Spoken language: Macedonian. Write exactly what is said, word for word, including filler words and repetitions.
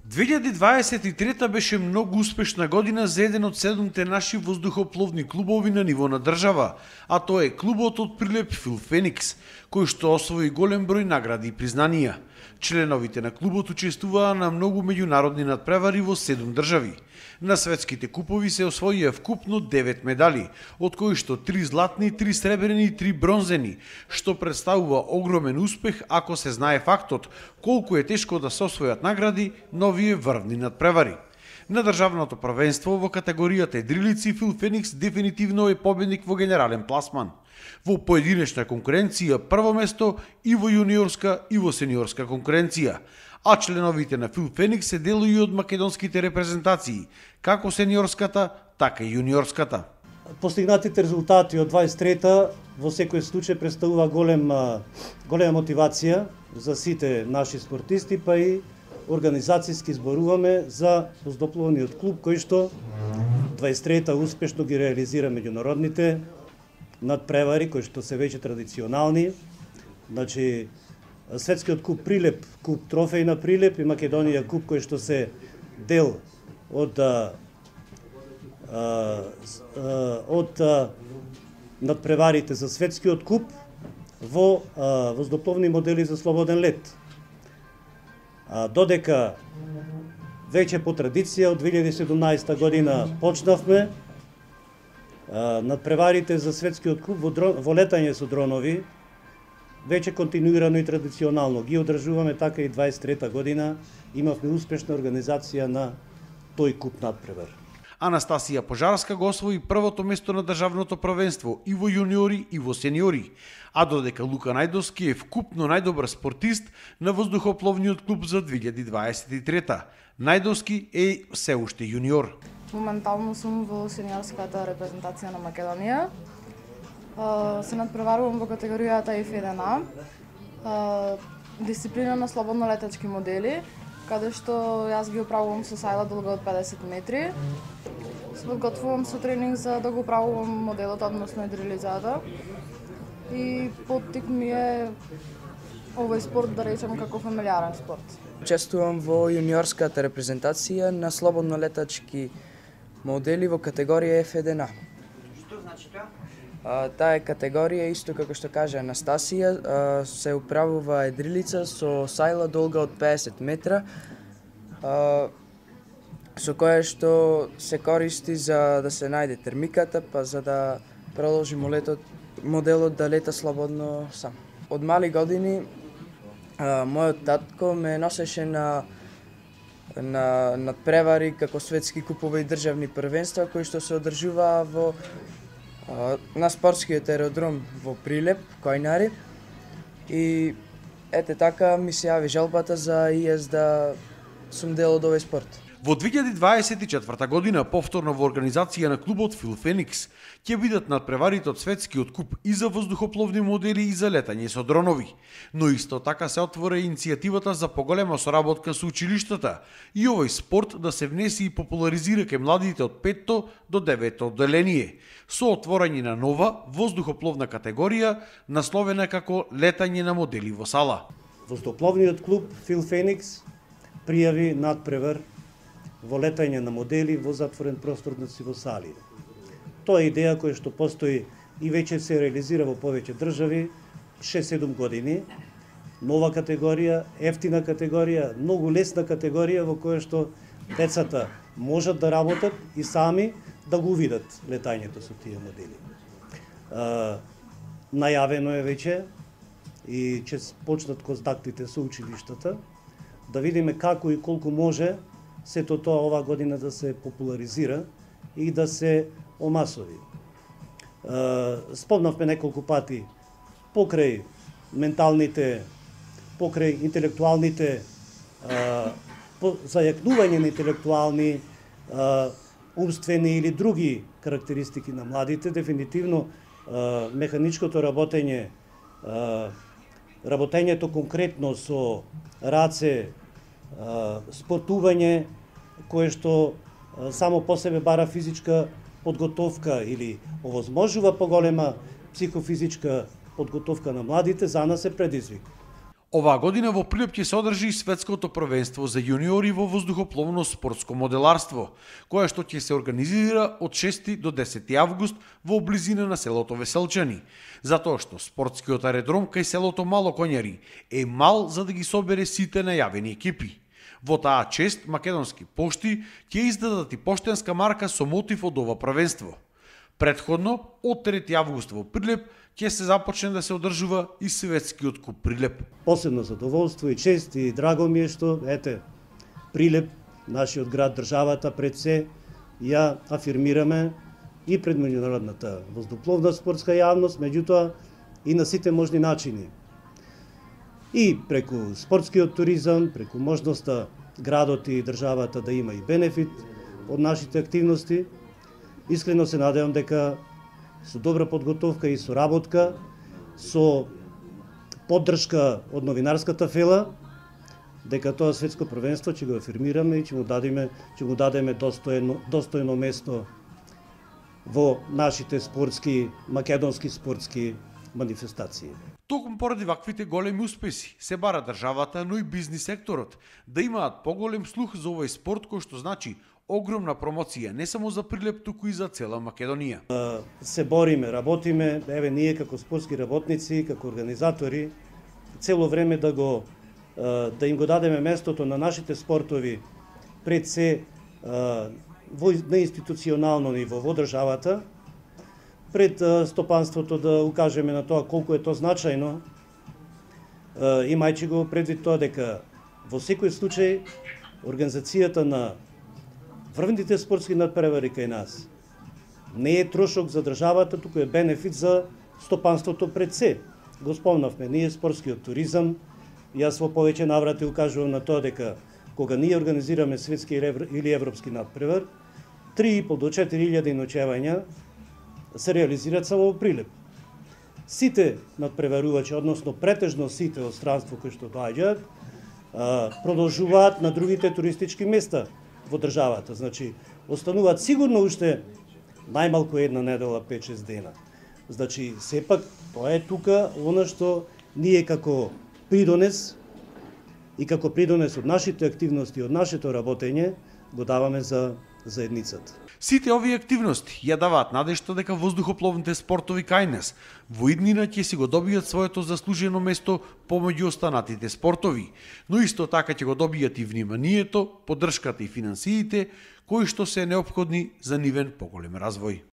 две илјади дваесет и трета беше многу успешна година за еден од седумте наши воздухопловни клубови на ниво на држава, а тоа е клубот од Прилеп Фил Феникс, кој што освои голем број награди и признанија. Членовите на клубот учествуваа на многу меѓународни надпревари во седум држави. На светските купови се освоија вкупно девет медали, од кои што три златни, три сребрени и три бронзени, што представува огромен успех ако се знае фактот колку е тешко да се освојат награди на овие врвни надпревари. На државното првенство во категоријата едрилици Фил Феникс дефинитивно е победник во генерален пласман. Во поединечна конкуренција прво место и во јуниорска и во сениорска конкуренција, а членовите на Фил Феникс се делују од македонските репрезентации, како сениорската, така и јуниорската. Постигнатите резултати од дваесет и трета во секој случај представува голем, голема мотивација за сите наши спортисти, па и организацијски зборуваме за воздухопловниот клуб кој што дваесет и трета успешно ги реализира меѓународните надпревари кои што се веќе традиционални. Значи светскиот куп Прилеп, куп трофеј на Прилеп и Македонија куп кој што се дел од а, а, од а, надпреварите за светскиот куп во а, воздухопловни модели за слободен лет. А, додека веќе по традиција од две илјади и седумнаесета година почнавме надпреварите за светскиот куп во, дрон, во летање со дронови, веќе континуирано и традиционално ги одржуваме, така и дваесет и трета година имавме успешна организација на тој куп надпревар. Анастасија Пожарска го освои првото место на државното првенство и во јуниори и во сениори, а додека Лука Најдовски е вкупно најдобар спортист на воздухопловниот клуб за две илјади дваесет и трета. Најдовски е се уште јуниор. Моментално сум во сениорската репрезентација на Македонија. Се надпреварувам во категоријата еф еден а, дисциплина на слободно летачки модели, каде што јас ги управувам со сајла долга од педесет метри. Се подготвувам со тренинг за да го управувам моделот, односно едрилицата. И поттик ми е овој спорт, да речем, како фамилиарен спорт. Учествувам во јуниорската репрезентација на слободно летачки модели во категорија еф еден а. Што значи тоа? А, таа е категорија, исто како што каже Анастасија, а, се управува едрилица со сајла долга од педесет метра, а, со која што се користи за да се најде термиката, па за да продолжи молетот, моделот да лета слободно сам. Од мали години а, мојот татко ме носеше на на надпревари како светски купови и државни првенства кои што се одржуваа во а, на спортскиот аеродром во Прилеп, Којнари. И ете така ми се јави жалбата за и јас да сум дел од овој спорт. Во две илјади дваесет и четврта година, повторно во организација на клубот Фил Феникс, ќе бидат надпреварите од светскиот куп и за воздухопловни модели и за летање со дронови. Но исто така се отвора иницијативата за поголема соработка со училиштата и овој спорт да се внесе и популаризира кај младите од петто до деветто одделение, со отворање на нова воздухопловна категорија насловена како летање на модели во сала. Воздухопловниот клуб Фил Феникс пријави надпревар во летање на модели во затворен простор на во сали. Тоа е идеја која што постои и веќе се реализира во повеќе држави, шест-седум години. Нова категорија, ефтина категорија, многу лесна категорија во која што децата можат да работат и сами да го видат летањето со тие модели. А, најавено е веќе и ќе почнат контактите со училиштата, да видиме како и колку може сето тоа ова година да се популаризира и да се омасови. Спомнавме неколку пати покрај менталните, покрај интелектуалните, зајакнување на интелектуални, умствени или други карактеристики на младите, дефинитивно механичкото работење, работењето конкретно со раце, спортување кое што само по себе бара физичка подготовка или овозможува поголема психофизичка подготовка на младите, за нас е предизвик. Оваа година во Прилеп ќе се одржи и светското првенство за јуниори во воздухопловно спортско моделарство, кое што ќе се организира од шести до десети август во близина на селото Веселчани, затоа што спортскиот аеродром кај селото Мало Коњари е мал за да ги собере сите најавени екипи. Во таа чест Македонски пошти ќе издадат и поштенска марка со мотив од ова првенство. Предходно, од трети август во Прилеп ќе се започне да се одржува и светскиот куп Прилеп. Посебно задоволство и чест и драго ми е што ете Прилеп, нашиот град, државата пред се ја афирмираме и пред меѓународната воздухопловна спортска јавност, меѓутоа и на сите можни начини. И преку спортскиот туризам, преку можноста градот и државата да има и бенефит од нашите активности. Искрено се надевам дека со добра подготовка и соработка, со поддршка од новинарската фела, дека тоа светско првенство ќе го афирмираме и ќе му дадеме, ќе му дадеме достојно, достојно место во нашите спортски, македонски спортски манифестации. Токму поради ваквите големи успеси се бара државата, но и бизнис секторот да имаат поголем слух за овој спорт кој што значи огромна промоција не само за Прилеп, туку и за цела Македонија. Се бориме, работиме, еве ние како спортски работници, како организатори, цело време да го да им го дадеме местото на нашите спортови пред се во на институционално ниво во државата, пред стопанството да укажеме на тоа колку е тоа значајно, имајќи го предвид тоа дека во секој случај организацијата на врвните спортски надпревари кај нас не е трошок за државата, туку е бенефит за стопанството пред се. Го спомнавме, ние спортскиот туризам, јас во повеќе наврати укажувам на тоа дека кога ние организираме светски или европски надпревар, три и по до четири илјади ноќевања се реализираат само во Прилеп. Сите надпреварувачи, односно претежно сите од странство кои што доаѓаат, продолжуваат на другите туристички места во државата. Значи, остануваат сигурно уште најмалку една недела, пет-шест дена. Значи, сепак, тоа е тука она што ние како придонес и како придонес од нашите активности, од нашето работење, го даваме за заедницата. Сите овие активности ја даваат надежта дека воздухопловните спортови кај нас во иднина ќе си го добијат своето заслужено место помеѓу останатите спортови, но исто така ќе го добијат и вниманието, поддршката и финансиите кои што се неопходни за нивен поголем развој.